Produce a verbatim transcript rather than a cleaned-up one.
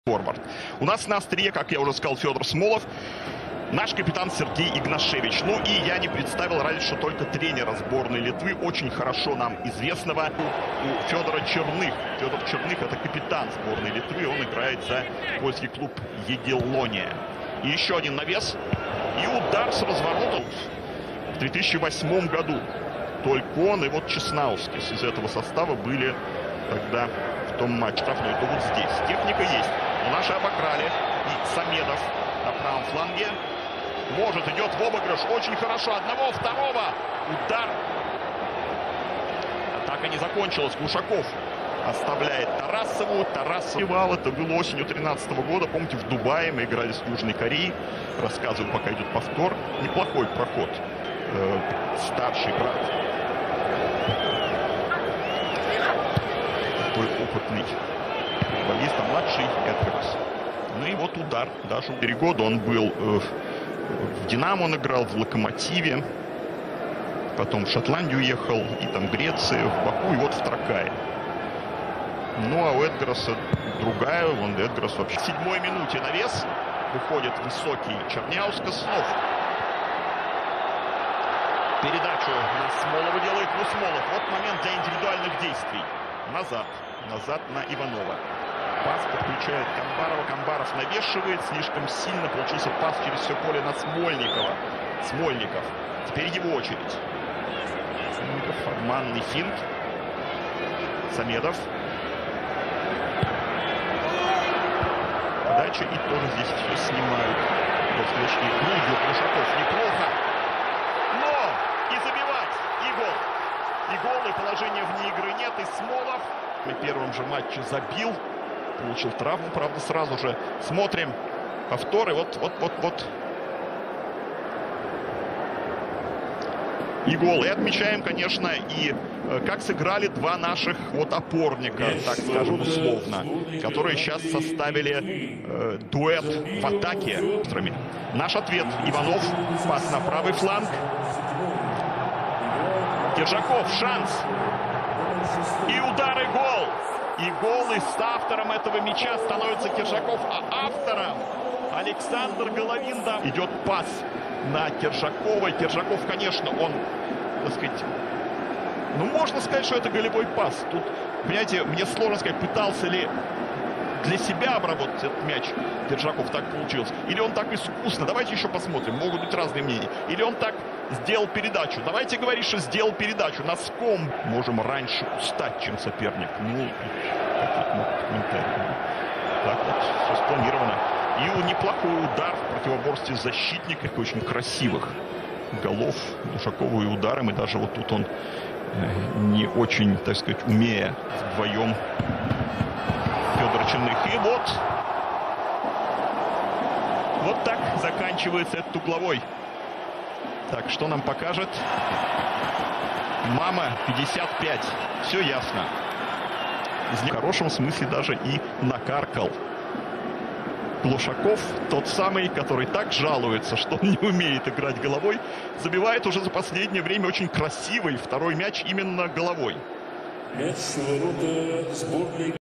Форвард. У нас на острие, как я уже сказал, Федор Смолов, наш капитан Сергей Игнашевич. Ну и я не представил раньше, что только тренера сборной Литвы, очень хорошо нам известного, у Федора Черных. Федор Черных — это капитан сборной Литвы, он играет за польский клуб Егеллония. И еще один навес, и удар с разворота в две тысячи восьмом году. Только он и вот Чеснаускис из этого состава были тогда в том матче. Штрафной, то вот здесь. Техника есть. Но наши обокрали. И Самедов на правом фланге. Может, идет в обыгрыш. Очень хорошо. Одного, второго. Удар. Атака не закончилась. Глушаков оставляет Тарасову. Тарасов. Это было осенью тринадцатого года. Помните, в Дубае мы играли с Южной Кореей. Рассказываю, пока идет повтор. Неплохой проход. Э, старший брат. Такой опытный футболист, а младший Эдгарс. Ну и вот удар. Даже три года он был э, в Динамо, он играл в Локомотиве. Потом в Шотландию уехал, и там в Греции, в Баку, и вот в Тракае. Ну а у Эдгарса другая, вон Эдгарс вообще. В седьмой минуте навес. Выходит высокий Черняускас. Снова передачу на Смолова делает. Ну, Смолов. Вот момент для индивидуальных действий. Назад. Назад на Иванова. Пас подключает Камбарова. Камбаров навешивает. Слишком сильно получился пас через все поле на Смольникова. Смольников. Теперь его очередь. Смольников. Обманный финт. Самедов. Подача. И тоже здесь все снимают. Доскочки. Ну, идет Глушаков. Неплохо. Но! И забивать. И гол. И гол, и положения вне игры нет. И Смолов при первом же матче забил. Получил травму, правда, сразу же. Смотрим повторы. Вот, вот, вот, вот. И гол. И отмечаем, конечно, и как сыграли два наших вот опорника, так скажем, условно, которые сейчас составили э, дуэт в атаке. Наш ответ. Иванов. Пас на правый фланг. Киржаков. Шанс. И удар, и гол. И гол, и с автором этого мяча становится Киржаков. А автором Александр Головин. Да, идет пас на Киржакова. Киржаков, конечно, он, так сказать, ну, можно сказать, что это голевой пас. Тут, понимаете, мне сложно сказать, пытался ли для себя обработать этот мяч Киржаков, так получилось. Или он так искусно. Давайте еще посмотрим. Могут быть разные мнения. Или он так сделал передачу. Давайте говорить, что сделал передачу. Носком можем раньше устать, чем соперник. Ну, так вот, все спланировано. И у неплохой удар в противоборстве с защитниками, очень красивых голов Глушакова и ударом. И даже вот тут он не очень, так сказать, умея вдвоем Федор Черных. И вот, вот так заканчивается этот угловой. Так, что нам покажет? Мама пятьдесят пять. Все ясно. В хорошем смысле даже и накаркал. Глушаков, тот самый, который так жалуется, что он не умеет играть головой, забивает уже за последнее время очень красивый второй мяч именно головой.